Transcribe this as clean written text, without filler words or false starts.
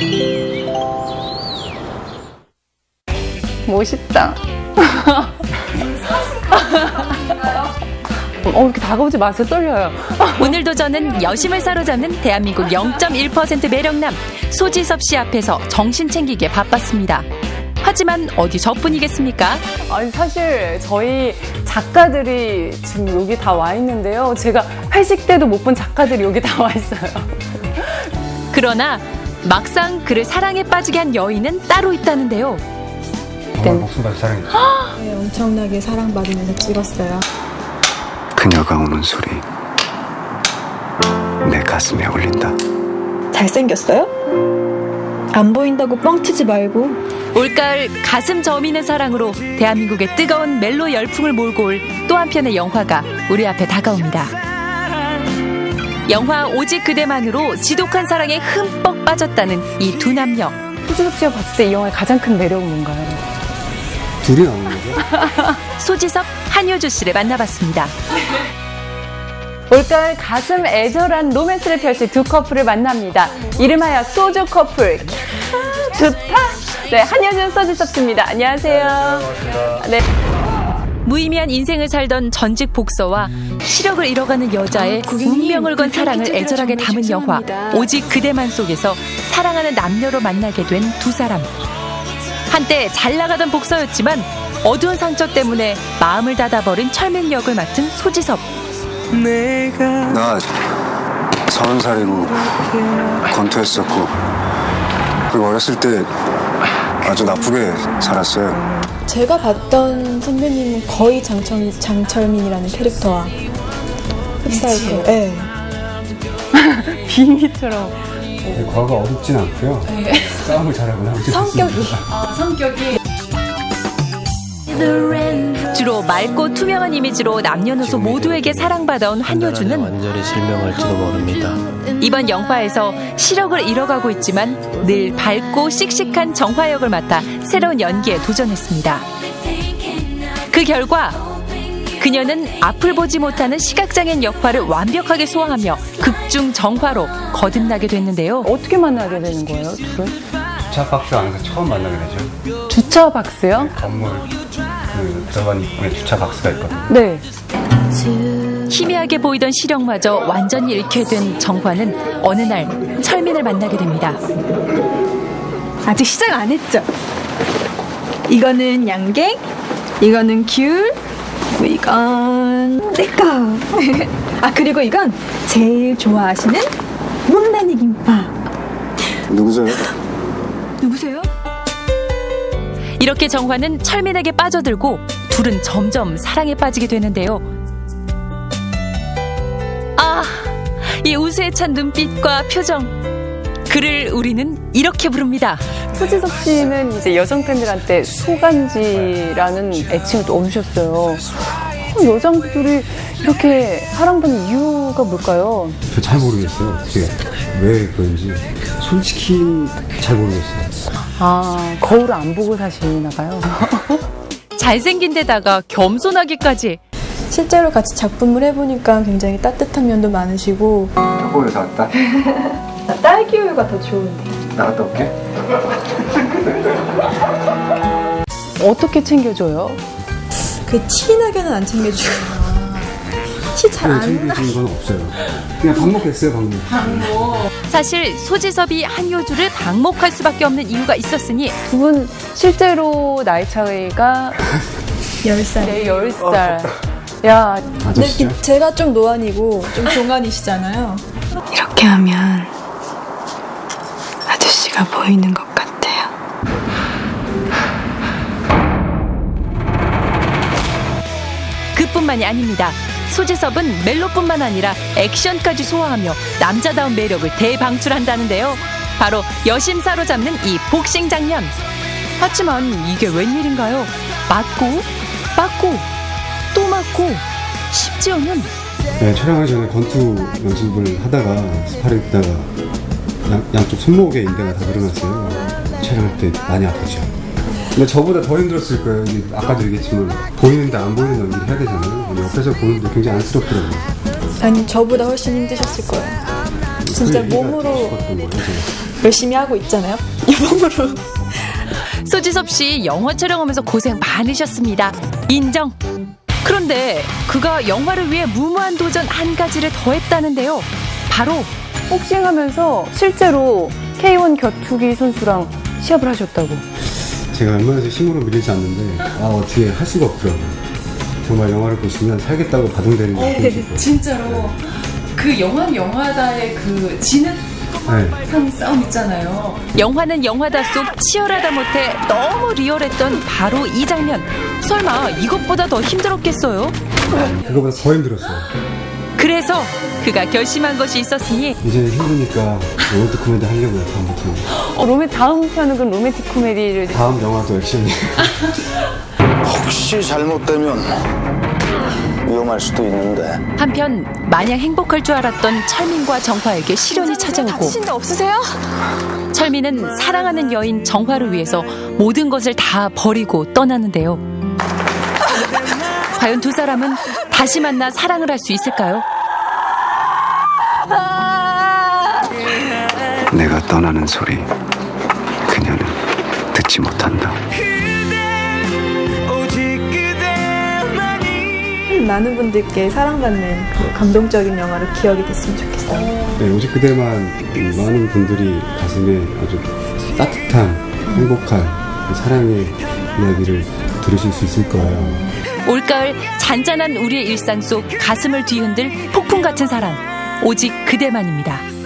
멋있다. 이렇게 다가오지 마세요. 떨려요. 오늘도 저는 여심을 사로잡는 대한민국 0.1% 매력남 소지섭 씨 앞에서 정신 챙기기에 바빴습니다. 하지만 어디 저뿐이겠습니까? 아니 사실 저희 작가들이 지금 여기 다 와 있는데요. 제가 회식 때도 못 본 작가들이 여기 다 와 있어요. 그러나 막상 그를 사랑에 빠지게 한 여인은 따로 있다는데요. 목숨까지 사랑했죠. 네, 엄청나게 사랑받으면서 찍었어요. 그녀가 우는 소리 내 가슴에 울린다. 잘생겼어요? 안 보인다고 뻥치지 말고. 올가을 가슴 저미는 사랑으로 대한민국의 뜨거운 멜로 열풍을 몰고 올 또 한편의 영화가 우리 앞에 다가옵니다. 영화 오직 그대만으로 지독한 사랑에 흠뻑 빠졌다는 이 두 남녀. 소지섭 씨가 봤을 때 이 영화의 가장 큰 매력은 뭔가요? 둘이 나오는 거죠? 소지섭, 한효주 씨를 만나봤습니다. 올가을 가슴 애절한 로맨스를 펼칠 두 커플을 만납니다. 이름하여 소주 커플. 좋다. 네, 한효주, 소지섭 씨입니다. 안녕하세요. 네. 무의미한 인생을 살던 전직 복서와 시력을 잃어가는 여자의 운명을 건 사랑을 애절하게 담은 영화 오직 그대만 속에서 사랑하는 남녀로 만나게 된 두 사람. 한때 잘 나가던 복서였지만 어두운 상처 때문에 마음을 닫아버린 철민역을 맡은 소지섭. 나 30살이고 권투했었고 그리고 어렸을 때 아주 나쁘게 살았어요. 제가 봤던 선배님은 거의 장철민이라는 캐릭터와 흡사했고, 네. 빙의처럼. 과거가 어둡진 않고요. 네. 싸움을 잘하거나 성격이. 주로 맑고 투명한 이미지로 남녀노소 모두에게 사랑받아온 한효주는 완전히 실명할지도 모릅니다. 이번 영화에서 시력을 잃어가고 있지만 늘 밝고 씩씩한 정화 역을 맡아 새로운 연기에 도전했습니다. 그 결과 그녀는 앞을 보지 못하는 시각장애인 역할을 완벽하게 소화하며 극중 정화로 거듭나게 됐는데요. 어떻게 만나게 되는 거예요, 둘은? 주차 박스 안에서 처음 만나게 되죠. 주차 박스요? 네, 건물 들어간 입구에 주차 박스가 있거든요. 네. 희미하게 보이던 시력마저 완전히 잃게 된 정화는 어느 날 철민을 만나게 됩니다. 아직 시작 안 했죠? 이거는 양갱, 이거는 귤, 이건 내꺼. 아, 그리고 이건 제일 좋아하시는 못난이 김밥. 누구세요? 누구세요? 이렇게 정화는 철민에게 빠져들고 둘은 점점 사랑에 빠지게 되는데요. 아, 이 우수에 찬 눈빛과 표정. 그를 우리는 이렇게 부릅니다. 소지섭 씨는 이제 여성 팬들한테 소간지라는 애칭을 또 얻으셨어요. 여성들이 이렇게 사랑받는 이유가 뭘까요? 저 잘 모르겠어요. 어떻게 왜 그런지 솔직히 잘 모르겠어요. 아, 거울을 안 보고 사시나 봐요. 잘생긴 데다가 겸손하기까지. 실제로 같이 작품을 해보니까 굉장히 따뜻한 면도 많으시고. 학원에서 왔다? 나 딸기 우유가 더 좋은데. 나갔다 올게. 어떻게 챙겨줘요? 그 티나게는 안 챙겨주고. 티 잘 안 나. 챙겨주는 건 없어요. 그냥 방목했어요, 방목. 사실 소지섭이 한효주를 방목할 수밖에 없는 이유가 있었으니 두 분 실제로 나이 차이가 10살. 네, 10살. 야, 근데 제가 좀 노안이고 좀 동안이시잖아요. 이렇게 하면 아저씨가 보이는 것 같아요. 그뿐만이 아닙니다. 소지섭은 멜로뿐만 아니라 액션까지 소화하며 남자다운 매력을 대방출한다는데요. 바로 여심 사로잡는 이 복싱 장면. 하지만 이게 웬일인가요? 맞고 또 맞고 쉽지 않은. 네, 촬영하기 전에 권투 연습을 하다가 스파링 뛰다가 양쪽 손목에 인대가 다 늘어났어요. 촬영할 때 많이 아프죠. 근데 저보다 더 힘들었을 거예요. 아까도 얘기했지만 보이는데 안 보이는 연기를 해야 되잖아요. 근데 옆에서 보는데 굉장히 안쓰럽더라고요. 아니, 저보다 훨씬 힘드셨을 거예요. 진짜 몸으로 열심히 하고 있잖아요. 이 몸으로. 소지섭 씨 영화 촬영하면서 고생 많으셨습니다. 인정. 그런데 그가 영화를 위해 무모한 도전 한 가지를 더 했다는데요. 바로 복싱하면서 실제로 K1 격투기 선수랑 시합을 하셨다고. 제가 웬만해서 힘으로 밀리지 않는데 어떻게 할 수가 없더라고요. 정말 영화를 보시면 살겠다고 바동되는 게 느껴지고. 진짜로 그 영화는 영화다의 그 진흙탕 싸움 있잖아요. 영화는 영화다 속 치열하다 못해 너무 리얼했던 바로 이 장면. 설마 이것보다 더 힘들었겠어요? 그거보다 더 힘들었어요. 그래서 그가 결심한 것이 있었으니 이제 힘드니까 로맨틱 코미디 하려고요. 다음부터. 다음 편은 그럼 로맨틱 코미디를. 다음 영화도 액션이에요. 혹시 잘못되면 위험할 수도 있는데. 한편 마냥 행복할 줄 알았던 철민과 정화에게 시련이 찾아오고 다치신 데 없으세요? 철민은 사랑하는 여인 정화를 위해서 모든 것을 다 버리고 떠나는데요. 과연 두 사람은 다시 만나 사랑을 할 수 있을까요? 내가 떠나는 소리 그녀는 듣지 못한다. 많은 분들께 사랑받는 그 감동적인 영화로 기억이 됐으면 좋겠어요. 네, 오직 그대만 많은 분들이 가슴에 아주 따뜻한 행복한 사랑의 이야기를 들으실 수 있을 거예요. 올가을 잔잔한 우리의 일상 속 가슴을 뒤흔들 폭풍 같은 사랑 오직 그대만입니다.